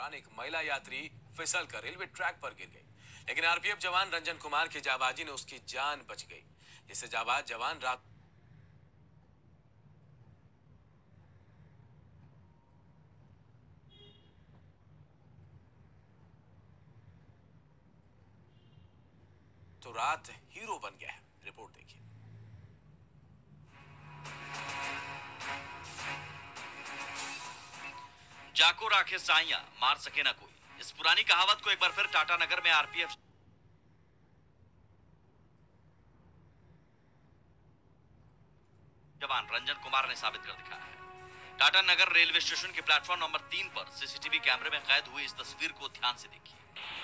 दौरान एक महिला यात्री फिसलकर रेलवे ट्रैक पर गिर गई, लेकिन आरपीएफ जवान रंजन कुमार की जाबाजी ने उसकी जान बच गई, जिससे जाबाज जवान रात तो रात हीरो बन गया है। रिपोर्ट देखिए। जाको राखे साइया मार सके ना कोई, इस पुरानी कहावत को एक बार फिर टाटा नगर में आरपीएफ जवान रंजन कुमार ने साबित कर दिखाया है। टाटा नगर रेलवे स्टेशन के प्लेटफॉर्म नंबर 3 पर सीसीटीवी कैमरे में कैद हुई इस तस्वीर को ध्यान से देखिए।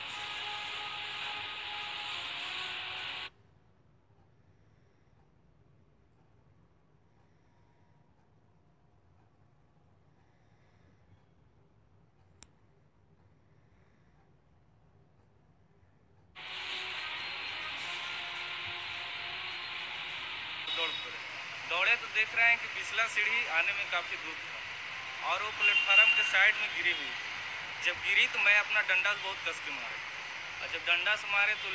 दौड़े तो देख रहे हैं कि पिछला सीढ़ी आने में काफ़ी दूर था और वो प्लेटफार्म के साइड में गिरी हुई थी। जब गिरी तो मैं अपना डंडा से बहुत कस के मारे और जब डंडा से मारे तो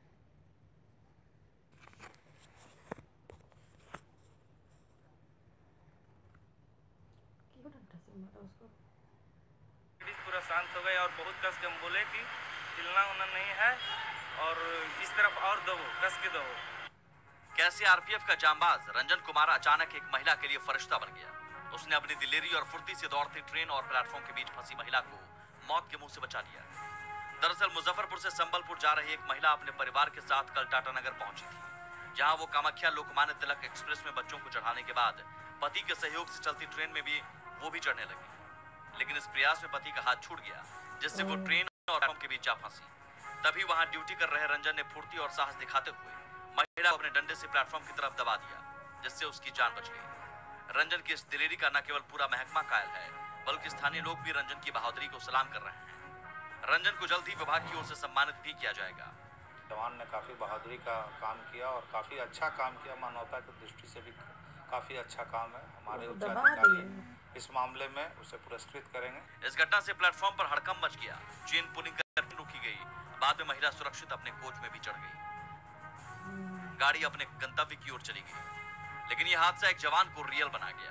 पूरा शांत हो गए और बहुत कस के हम बोले कि हिलना होना नहीं है और इस तरफ और दबो, कस के दबो। कैसे आरपीएफ का जांबाज रंजन कुमार अचानक एक महिला के लिए फरिश्ता बन गया। उसने अपनी दिलेरी और फुर्ती से दौड़ती ट्रेन और प्लेटफॉर्म के बीच फंसी महिला को मौत के मुंह से बचा लिया। दरअसल मुजफ्फरपुर से संबलपुर जा रही एक महिला अपने परिवार के साथ कल टाटा नगर पहुंची थी, जहां वो कामाख्या लोकमान्य तिलक एक्सप्रेस में बच्चों को चढ़ाने के बाद पति के सहयोग से चलती ट्रेन में भी वो भी चढ़ने लगी, लेकिन इस प्रयास में पति का हाथ छूट गया, जिससे वो ट्रेन और प्लेटफॉर्म के बीच जा फंसी। तभी वहां ड्यूटी कर रहे रंजन ने फुर्ती और साहस दिखाते हुए महिला को अपने डंडे से प्लेटफॉर्म की तरफ दबा दिया, जिससे उसकी जान बच गई। रंजन की इस दिलेरी का न केवल पूरा महकमा कायल है, बल्कि स्थानीय लोग भी रंजन की बहादुरी को सलाम कर रहे हैं। रंजन को जल्द ही विभाग की ओर से सम्मानित भी किया जाएगा। जवान ने काफ़ी बहादुरी का काम किया और काफ़ी अच्छा काम किया, मानवता की दृष्टि से भी काफ़ी अच्छा काम है। हमारे उच्चाधिकारी इस मामले में उसे पुरस्कृत करेंगे। इस घटना से प्लेटफॉर्म पर हड़कंप मच गया, चेन पुलिंग रुकी गई, बाद में महिला सुरक्षित अपने कोच में भी चढ़ गई। गाड़ी अपने गंतव्य की ओर चली गई, लेकिन यह हादसा एक जवान को रियल बना गया।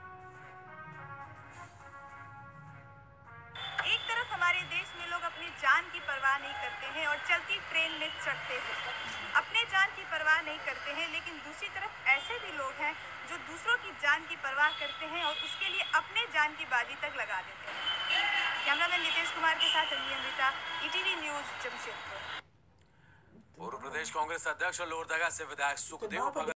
एक तरफ हमारे देश में लोग अपनी जान की परवाह नहीं करते हैं और चलती ट्रेन में चढ़ते हैं, अपने जान की परवाह नहीं करते हैं, लेकिन दूसरी तरफ ऐसे भी लोग हैं जो दूसरों की जान की परवाह करते हैं और उसके लिए अपने जान की बाजी तक लगा देते हैं। कैमरामैन नितेश कुमार के साथ अमृता, ईटीवी न्यूज, जमशेदपुर। पूर्व प्रदेश कांग्रेस अध्यक्ष और लोहरदगा से विधायक सुखदेव भगत